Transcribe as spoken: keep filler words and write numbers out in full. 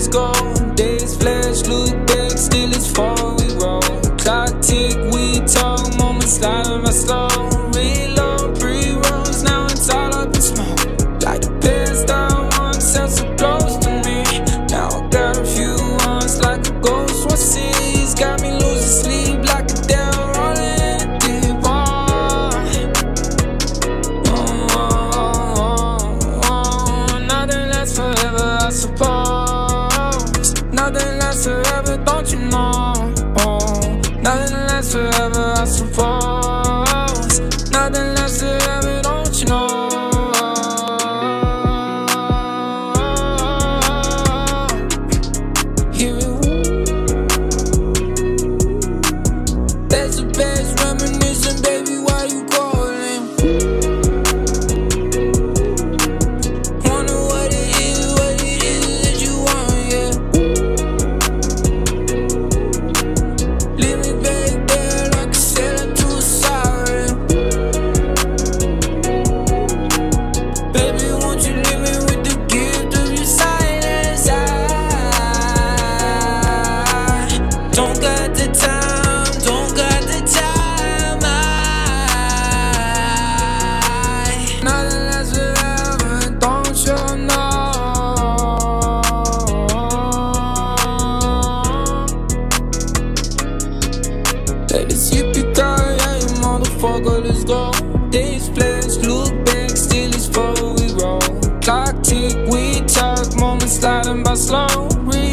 let's go. Days flash, look back, still it's far we roll. Clock tick, we talk, moments sliding by slow. Reload, pre-rolls, now it's all up in smoke. Like the past I once felt so close to me. Now I got a few ones like a ghost one sees. Got me losing sleep like a damn rolling deep. Oh, oh, oh, oh, oh. Nothing lasts forever, I suppose. Nothing lasts forever, don't you know? Oh, nothing lasts forever, I suppose. Nothing lasts forever, don't you know? Hear it, that's the best reminiscing, baby, why you calling? Wonder what it is, what it is that you want, yeah. Leave me back there like a sailor to a siren. Baby, won't you leave me with the gift of your silence? I don't got the time, don't got the time. I nothing lasts forever, don't you know? Let it zip you down, yeah, you motherfucker, let's go. Days flash, look back, still it's for we roll. Clock tick, we talk, moments sliding by slow.